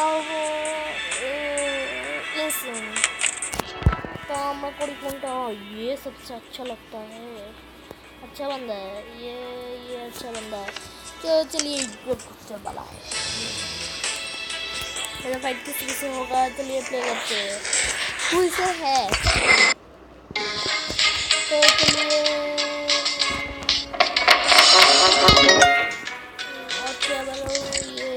ये सबसे अच्छा लगता है, अच्छा बंदा है ये अच्छा बंदा है। तो चलिए ग्रुप सबसे बड़ा है, मेरा फाइट किसी से होगा, चलिए प्ले करते हैं। कोई से है तो चलिए और क्या बोलो ये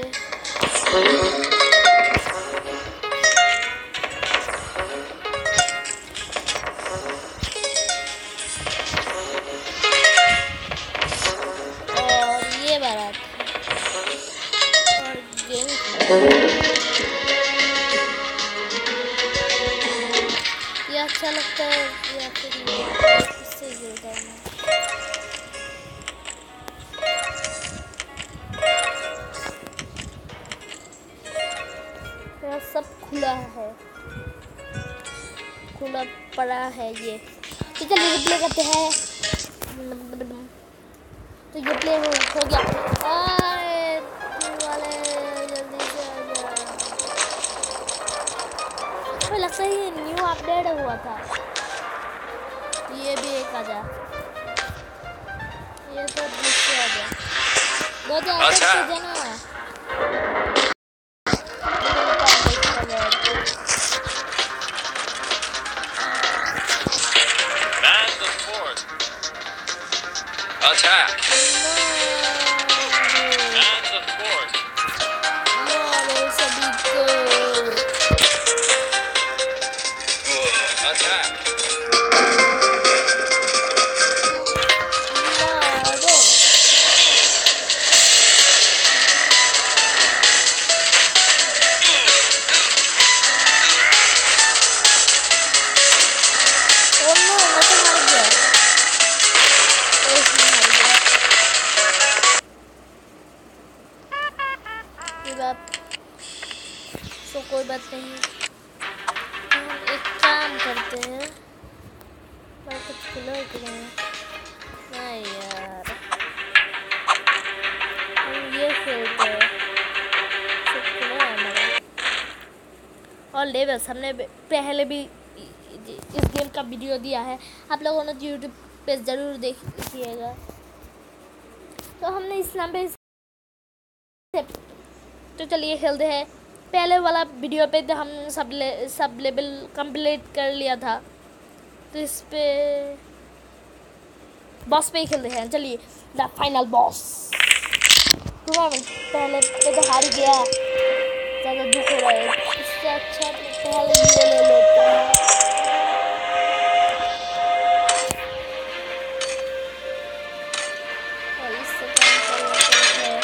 ये अच्छा लगता है या फिर इससे खेलता हूँ मैं। सब खुला है, खुला पड़ा है ये। तो चलिए रिप्ले करते हैं। तो ये प्ले हो गया। वाले जल्दी से आ जा। मुझे लगता है ये न्यू अपडेट हुआ था। ये भी एक आजा, ये तो दूसरे आजा, दो जाना। Attack! तो कोई बात नहीं, हम एक काम करते हैं। मैं कुछ खुला नहीं यार, हम ये खेलते हैं। सब खुला है हमारा। और लेवल्स हमने पहले भी इस गेम का वीडियो दिया है, आप लोगों ने यूट्यूब पे ज़रूर देखिएगा। तो हमने इस नाम पे तो चलिए खेलते हैं। पहले वाला वीडियो पे तो हम सब लेवल कंप्लीट कर लिया था, तो इस पे बॉस पे ही खेलते हैं। चलिए द फाइनल बॉस टूर्नामेंट। पहले पे तो हार गया, ज़्यादा दुख हो रहा है। इससे अच्छा पहले ये ले लेते हैं। और इससे काम कर लेते हैं।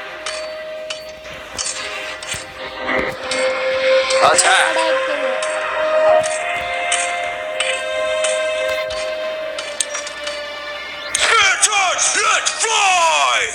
Attack! Let's fly!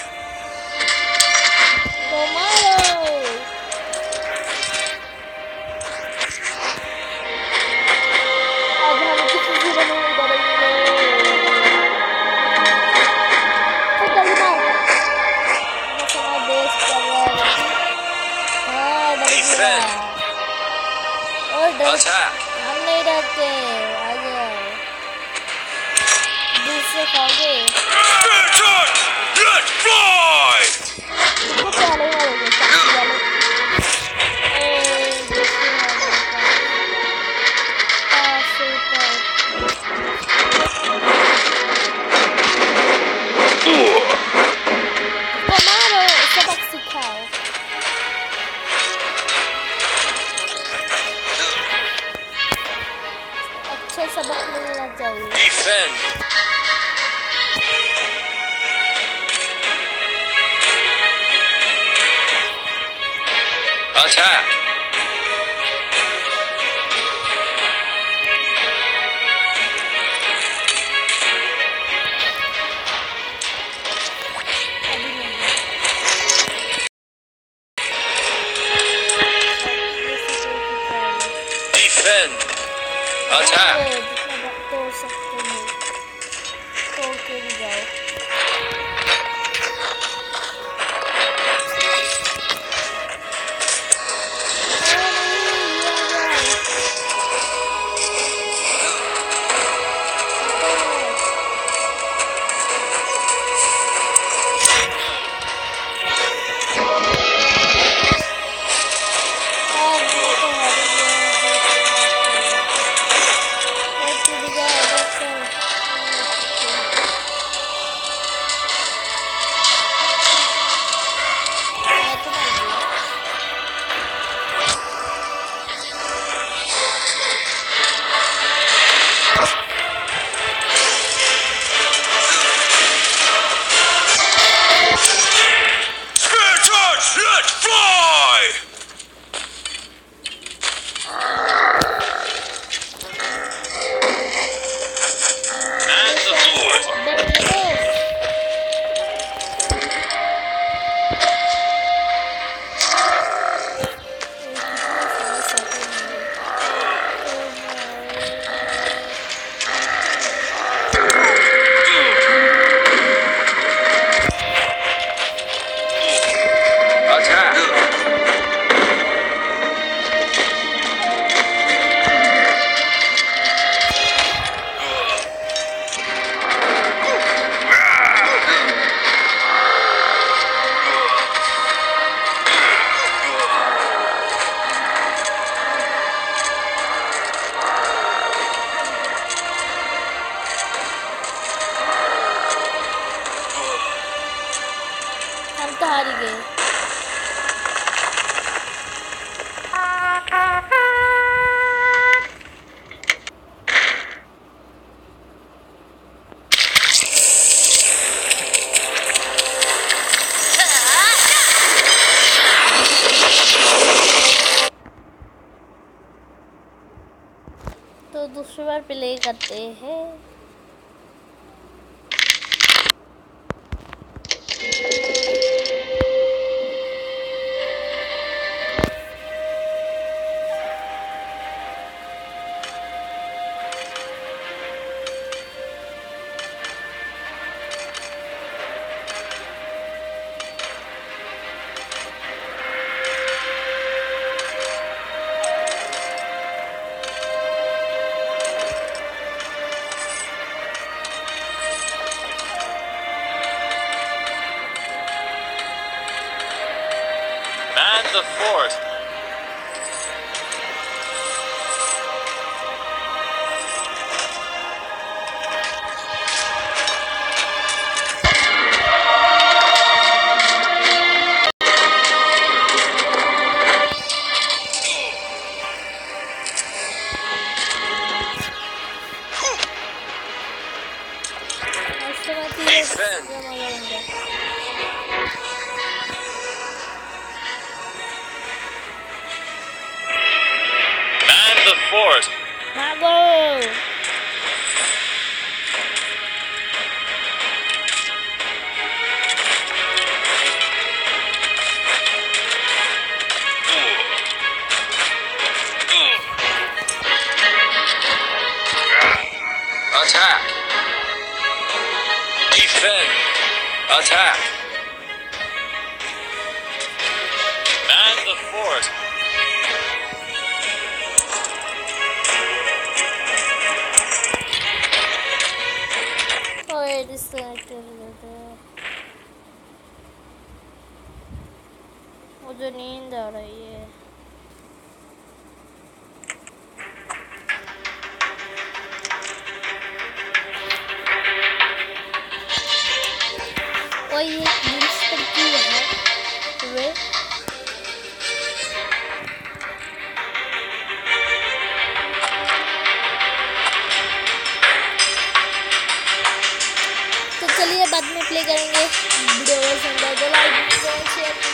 Attack! हम नहीं डरते, आ जाओ। दूसरे खाओगे। Let's fly! इसको पहले मारोगे, चाकू वाले। दूसरे मारोगे। पास ऊपर। इसको मारो, सबक सिखाओ। सबक मिलना चाहिए। Defend! Attack! Defend! Attack! तोड़ सकते हैं, तोड़ के भी जाओ। दूसरी बार प्ले करते हैं। Man the fort. Defend. Man the fort. भागो। Attack. Defend. Attack. Man the fort. ओए डिस्कनेक्ट कर देते हैं। मुझे नींद आ रही है। और ये रील्स पर की है वे तो चलिए बाद में प्ले करेंगे। वीडियो पसंद आए तो लाइक शेयर